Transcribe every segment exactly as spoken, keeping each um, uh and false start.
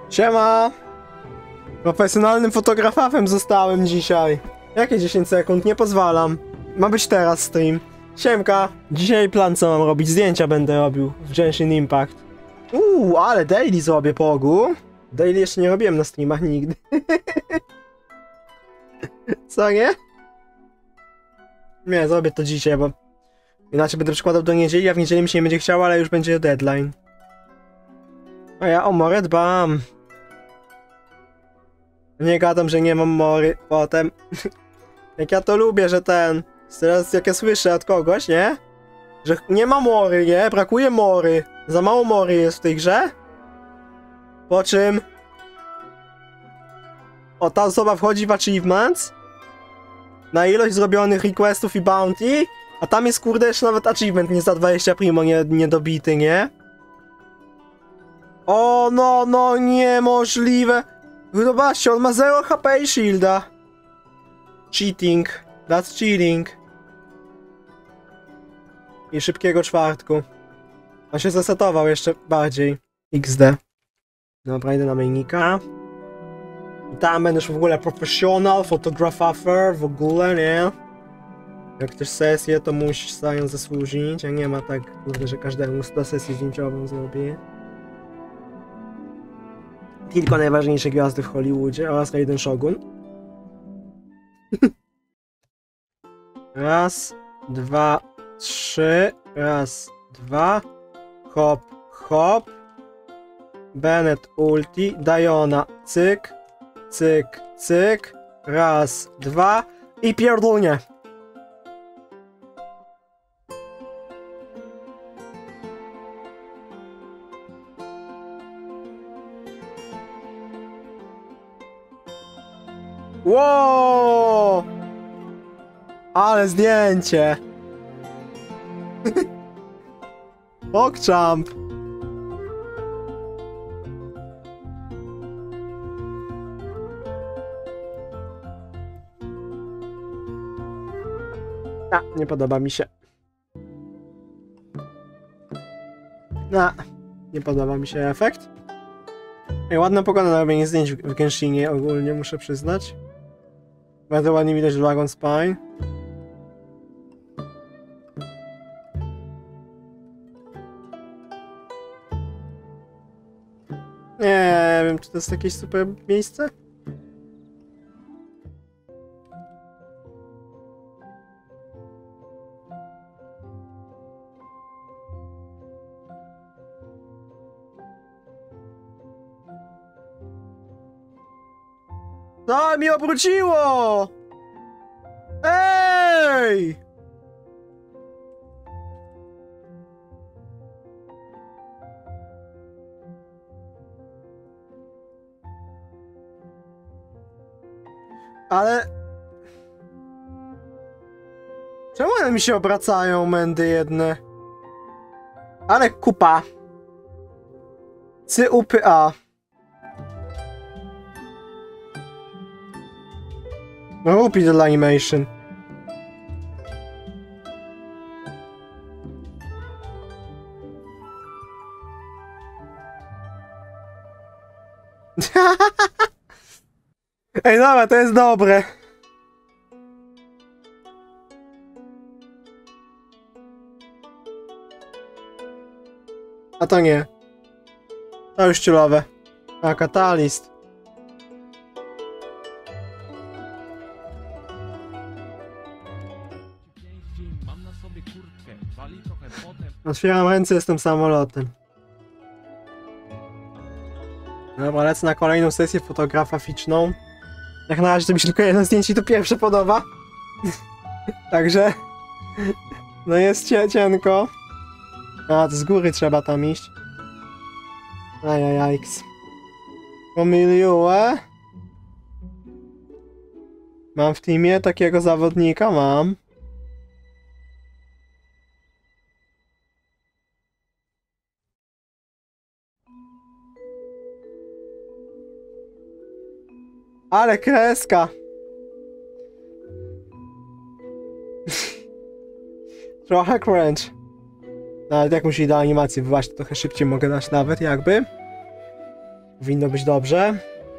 Siema! Profesjonalnym fotografem zostałem dzisiaj. Jakie dziesięć sekund? Nie pozwalam. Ma być teraz stream. Siemka! Dzisiaj plan co mam robić? Zdjęcia będę robił w Genshin Impact. Uuu, ale daily zrobię, Pogu. Daily jeszcze nie robiłem na streamach nigdy. Co nie? Nie, zrobię to dzisiaj, bo inaczej będę przykładał do niedzieli, a w niedzielę mi się nie będzie chciało, ale już będzie deadline. A ja o morę dbam. Nie gadam, że nie mam mory potem. Jak ja to lubię, że ten... Teraz jak ja słyszę od kogoś, nie? Że nie ma mory, nie? Brakuje mory. Za mało mory jest w tej grze. Po czym... O, ta osoba wchodzi w achievements. Na ilość zrobionych requestów i bounty. A tam jest kurde jeszcze nawet achievement nie za dwadzieścia primo nie, niedobity, nie? O, no, no, niemożliwe. Zobaczcie, on ma zero H P i shielda. Cheating. That's cheating. I szybkiego czwartku. On się zresetował jeszcze bardziej. X D. Dobra, idę na mainnika. I tam będę już w ogóle professional, photographer, w ogóle, nie? Jak też sesję, to musisz sobie zasłużyć, a nie ma tak, kurde, że każdemu sto sesji zdjęciową zrobię. Tylko najważniejsze gwiazdy w Hollywoodzie oraz Raiden Shogun. Raz, dwa, trzy, raz, dwa, hop, hop, Bennett ulti, Diona, cyk, cyk, cyk, raz, dwa i pierdolnie. Wow! Ale zdjęcie! Pogchamp! A, nie podoba mi się. A, nie podoba mi się efekt. Ej, ładna pogoda na robienie zdjęć w Genshinie ogólnie, muszę przyznać. Bardzo ładnie widać Dragon Spine. Nie wiem, czy to jest jakieś super miejsce? Co mi obróciło? Ej! Ale... Czemu one mi się obracają, mędy jedne? Ale kupa. C U P A. Repeat animation. Ej, dobra, to jest dobre. A to nie. To już stylowe. A, katalist. Otwieram ręce, jestem samolotem. Dobra, lecę na kolejną sesję fotograficzną. Jak na razie to mi się tylko jedno zdjęcie i to pierwsze podoba. Także... No jest cie cienko. A, to z góry trzeba tam iść. Ajajajks. Pomyliłem. Mam w teamie takiego zawodnika, mam. Ale kreska! Trochę crunch. No ale jak musi do animacji wyłaźć, to trochę szybciej mogę dać nawet, jakby. Powinno być dobrze.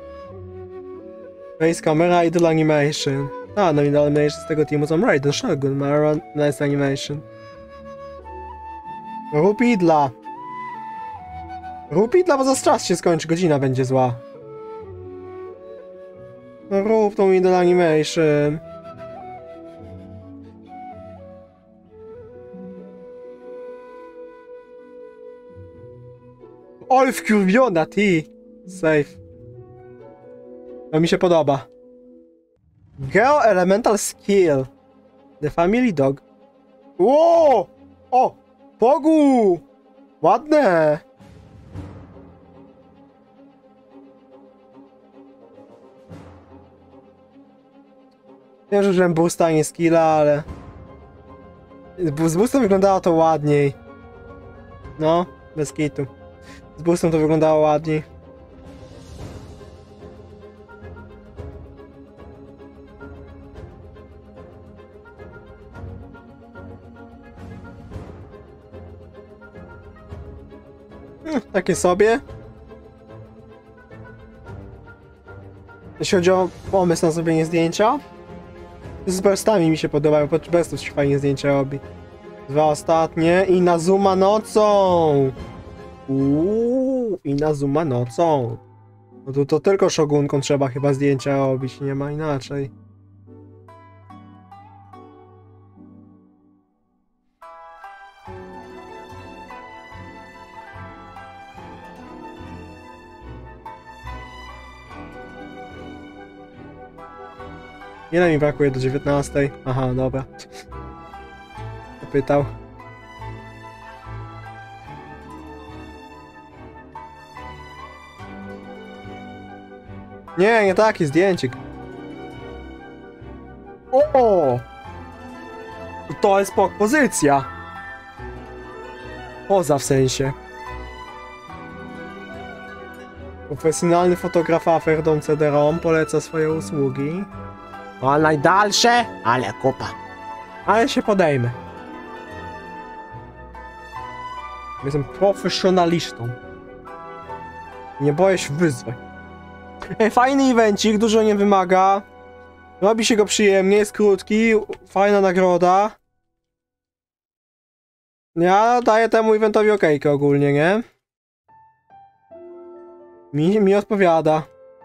Face camera, idle animation. A, no idle animation z tego teamu są Raiden, Shogun, Maron, nice animation. Rób idla. Rób idla, bo za czas się skończy, godzina będzie zła. No rób tą idle animation. Ol wkurwiona, ty! Safe. To mi się podoba. Geo Elemental Skill. The Family Dog. Ło! O! Bogu! Ładne! Wiem, że użyłem boosta, a nie skilla, ale... Z boostem wyglądało to ładniej. No, bez kitu. Z boostem to wyglądało ładniej. Hmm, takie sobie. Jeśli chodzi o pomysł na zrobienie zdjęcia, z burstami mi się podobają, pod burstów się fajnie zdjęcia robi. Dwa ostatnie i na zooma nocą! Uuu, i na zooma nocą. No to, to tylko Shogunką trzeba chyba zdjęcia robić, nie ma inaczej. Ile mi brakuje do dziewiętnastej? Aha, dobra. Pytał. Nie, nie taki zdjęcik. O! To jest pozycja. Poza w sensie. Profesjonalny fotograf afer Dom C D-ROM poleca swoje usługi. A najdalsze, ale kupa. Ale się podejmę. Jestem profesjonalistą. Nie boję się wyzwań. Ej, fajny evencik, dużo nie wymaga. Robi się go przyjemnie, jest krótki, fajna nagroda. Ja daję temu eventowi okejkę ogólnie, nie? Mi, mi odpowiada.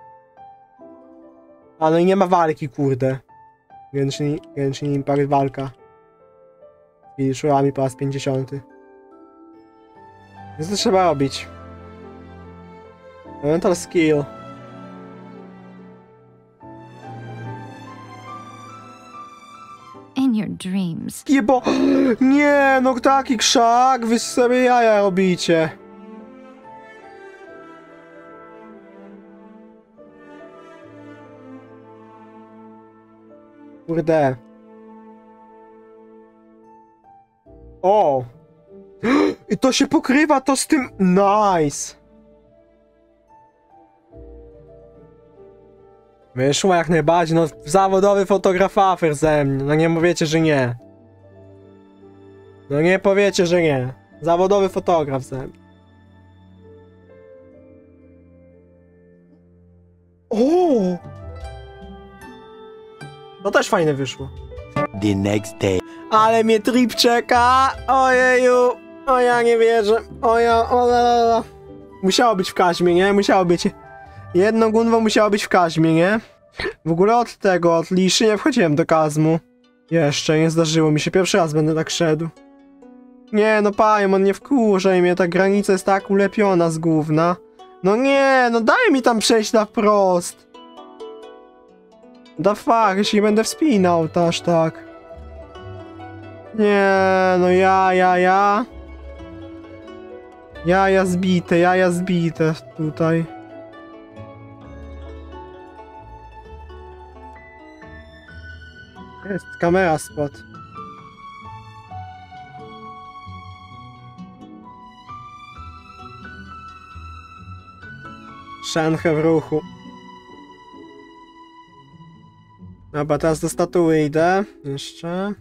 A no i nie ma walki, kurde. Genshin, Genshin Impact walka. I szurami po raz pięćdziesiąty. Więc to trzeba robić. Mental skill. In your dreams. Jebo... Nie, no taki krzak, wy sobie jaja robicie. Kurde. O! I to się pokrywa to z tym... Nice! Wyszło jak najbardziej, no zawodowy fotograf afer ze mnie, no nie powiecie, że nie. No nie powiecie, że nie. Zawodowy fotograf ze mnie. O! To też fajne wyszło. The next day. Ale mnie trip czeka! Ojeju! O ja nie wierzę! O ja... O la la la. Musiało być w Kaźmie, nie? Musiało być... Jedno gunwo musiało być w Kaźmie, nie? W ogóle od tego, od Liszy nie wchodziłem do Kazmu. Jeszcze, nie zdarzyło mi się. Pierwszy raz będę tak szedł. Nie, no Pajmon, nie wkurzaj mnie, ta granica jest tak ulepiona z gówna. No nie, no daj mi tam przejść na wprost. Da fuck, jeśli będę wspinał, to aż tak. Nie, no ja, ja, ja. Jaja zbite, jaja zbite tutaj. Jest kamera spot. Szenhe w ruchu. Dobra, teraz do statuły idę. Jeszcze.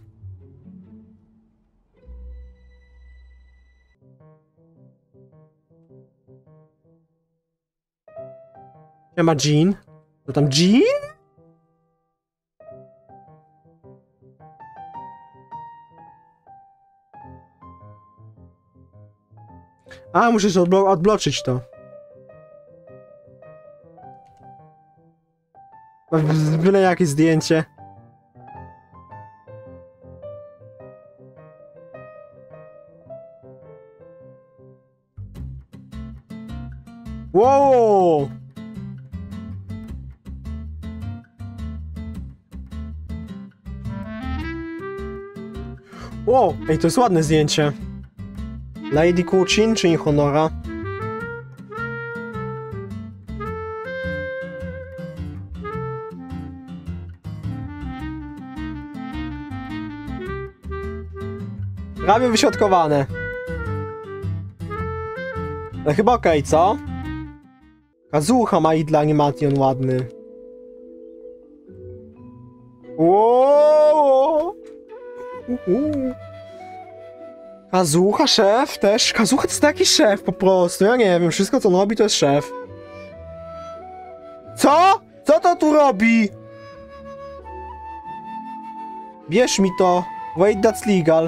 Nie ma Jean. To tam Jean? A, muszę się odblo odbloczyć to. Byle jakieś zdjęcie. Wow! Wow! Ej, to jest ładne zdjęcie. Lady Kuchin czy Honora? Prawie wyśrodkowane. Ale chyba okej, okay, co? Kazucha ma i dla animation ładny. Wow! Kazucha, szef też. Kazucha to jest taki szef po prostu. Ja nie wiem, wszystko co on robi to jest szef. Co? Co to tu robi? Bierz mi to. Wait, that's legal.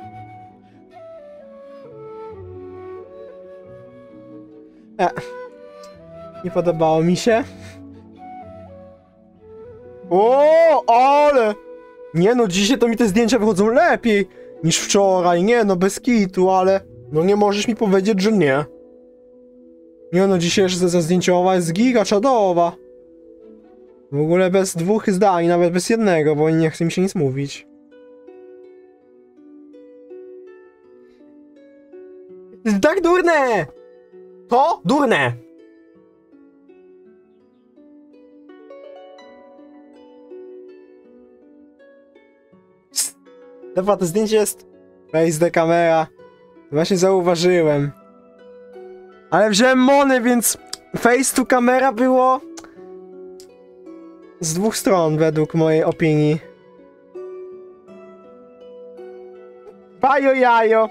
E. Nie podobało mi się. O, ale! Nie no, dzisiaj to mi te zdjęcia wychodzą lepiej niż wczoraj. Nie no, bez kitu, ale... No nie możesz mi powiedzieć, że nie. Nie no, dzisiejsza sesja zdjęciowa jest giga czadowa. W ogóle bez dwóch zdań, nawet bez jednego, bo nie chce mi się nic mówić. Jest tak durne! To? Durne! Dobra, to zdjęcie jest... Face the camera. Właśnie zauważyłem. Ale wziąłem Mony, więc... Face to camera było... Z dwóch stron, według mojej opinii. Bajo jajo!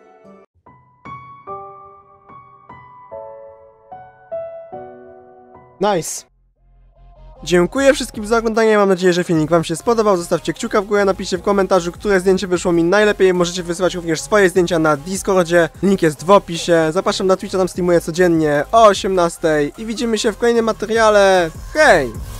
Nice. Dziękuję wszystkim za oglądanie, mam nadzieję, że filmik wam się spodobał. Zostawcie kciuka w górę, napiszcie w komentarzu, które zdjęcie wyszło mi najlepiej. Możecie wysyłać również swoje zdjęcia na Discordzie, link jest w opisie. Zapraszam na Twitcha, tam streamuję codziennie o osiemnastej i widzimy się w kolejnym materiale. Hej!